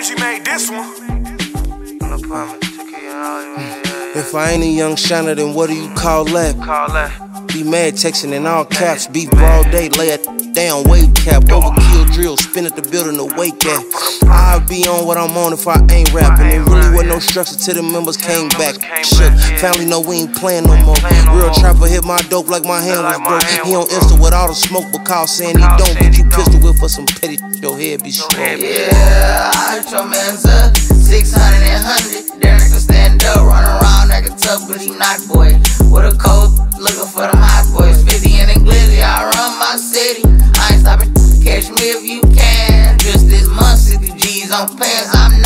Breezy made this one. If I ain't a young shiner, then what do you call that? Be mad texting in all caps, beef broad day, lay it down, wave cap, overkill drill, spin at the building to wake at. I'll be on what I'm on if I ain't rapping. It really wasn't no structure till the members came back. Shook, family know we ain't playing no more. Real trapper hit my dope like my hand was broke. He on Insta with all the smoke, but call saying he don't. Get you pistol whip for some petty, your head be slow. Yeah, I heard your man's up 600 and 100. Derek can stand up, run around like a tough, but he not boy. With a coat, looking for them hot boys. 50 in the glizzy, I run my city. I ain't stopping, catch me if you can. Just this month, 60 G's on pants. I'm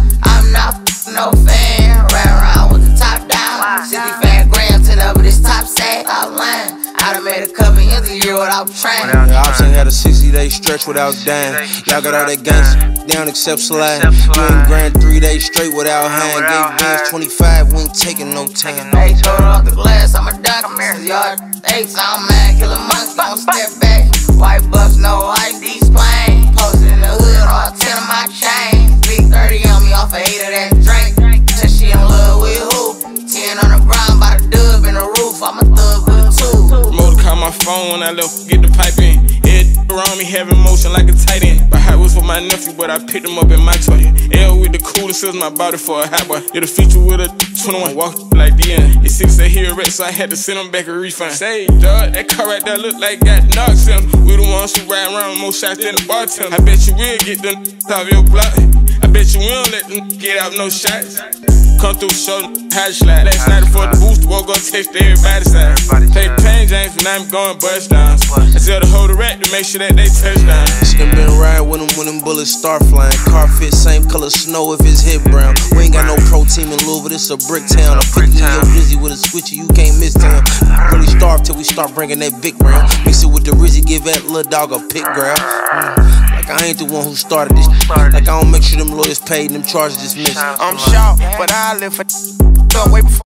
not no fan. Ran around with the top down. 60 fan grams to the over this top set. Outline. I done made a couple ends a year without training. The option had a 60-day stretch without dying. Y'all got all that gangsta down except slide. You ain't grand 3 days straight without hand. Gave bands 25, we ain't taking no time. Hey, total off the glass, I'm a duck. I'm here, y'all. Hey, I'm mad, kill a monkey, don't step back. White bucks, no IDs plain. Posted in the hood, all 10 of my chains. Big 30 on me off a 8 of that drink. Said she in love with who? 10 on the ground, by the dub in the roof. I'm a thug with a two. Motor call my phone when I left, get the pipe in. Head around me having motion like a tight end. My high was for my nephew, but I picked him up in my toy. L with the coolest, sells my body for a high boy. Did a feature with a 21, walk like the end. It's 6 that he a wreck, so I had to send him back a refund. Say, dog, that car right there look like got knocks in. We the ones who ride around with more shots than the bartender. I bet you will get them off your block. I bet you will let them get out no shots. Come through, show them how to slide. Last night before the booster, woke up, text everybody's side. Play the pain James, and I'm going bust downs. I tell the whole rack to make sure that they touch down. She done been riding with him when them bullets start flying. Car fit, same color snow if it's hit brown. We ain't got no pro team in Louisville, this a brick town. I'm picking your Rizzy with a switcher, you can't miss town. Really starve till we start bringing that big round. Mix it with the Rizzy, give that little dog a pick ground. Like I ain't the one who started this. Like I don't make sure them lawyers paid and them charges dismissed. I'm shocked, but I live for way before.